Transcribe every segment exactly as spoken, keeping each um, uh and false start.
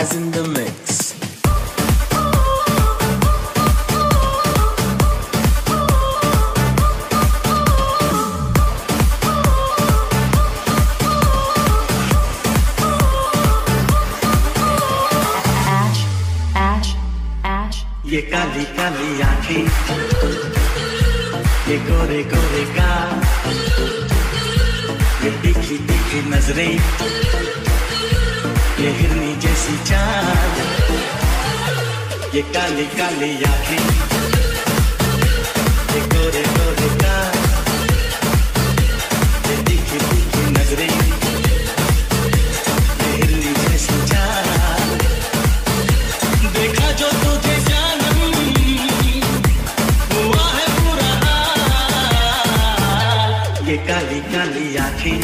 Jazz in the mix. Ash, Ash, Ash. ये काली काली आँखें, ये गोरे गोरे गाल, ये तीखी तीखी नजरें, ये हिरनी जैसी चाल, ये काली काली आँखें, ये गोरे गोरे गाल, ये तीखी तीखी नजरें, ये हिरनी जैसी चाल, देखा जो तुझे जानम हुआ है पूरा हाल, ये काली काली आँखें,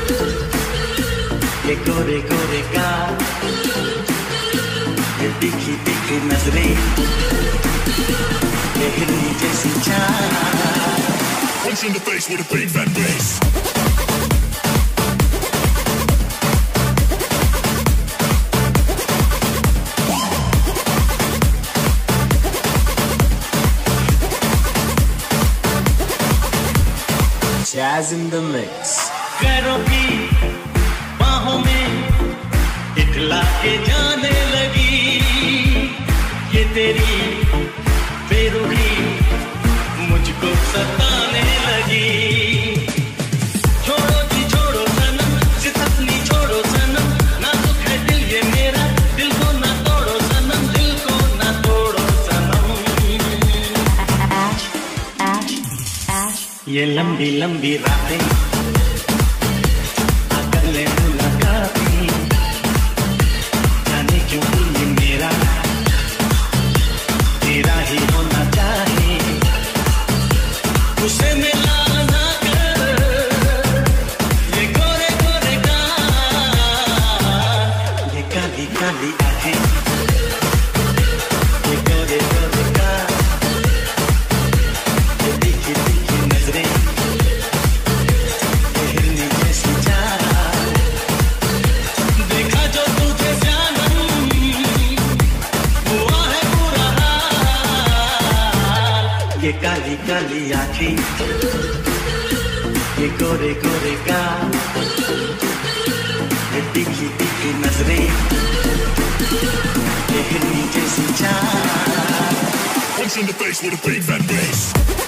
ये गोरे गोरे गाल, ये तीखी तीखी नजरें, ये हिरनी जैसी चाल. Punch in the face with a big fat bass. Jazz in the mix. पैरों की बाहों में इतला के जाने लगी, ये तेरी बेरुखी मुझको सताने लगी. छोड़ो जी छोड़ो सनम, सितफनी छोड़ो सनम, नाजुक है दिल ये मेरा, दिल को ना तोड़ो सनम, दिल को ना तोड़ो सनम. Ash, Ash, Ash. ये लंबी लंबी रातें आकर ले मुलाकातें, जाने क्यों दिल ये मेरा तेरा ही होना चाहे, उसे मिला ना कर ये गोरे गोरे गाल, ये काली काली आँखें, ये गोरे गोरे गाल, ये तीखी तीखी नजरें, ये हिरनी जैसी चाल, देखा जो तुझे जानम हुआ है पूरा हाल, ये काली काली आँखें, ये गोरे गोरे गाल, ये तीखी तीखी नजरें, ये हिरनी जैसी चाल. Punch in the face with a big fat bass.